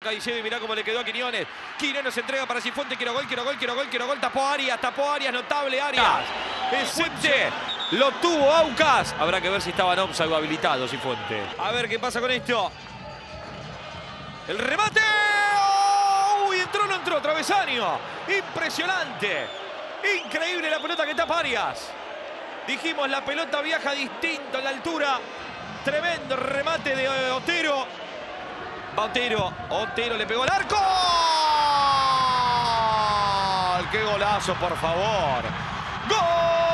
Caicedo y mirá cómo le quedó a Quiñones. Quiñones se entrega para Cifuentes. Quiero gol, quiero gol, quiero gol, quiero gol. Tapó Arias, notable Arias. Cifuentes. Lo tuvo Aucas. Habrá que ver si estaba en offside o habilitado Cifuentes. A ver qué pasa con esto. El remate. ¡Uy! Entró, no entró. Travesaño. Impresionante. Increíble la pelota que tapa Arias. Dijimos, la pelota viaja distinto en la altura. Tremendo remate de Otero. Va Otero. Otero le pegó al arco. ¡Qué golazo, por favor! ¡Gol!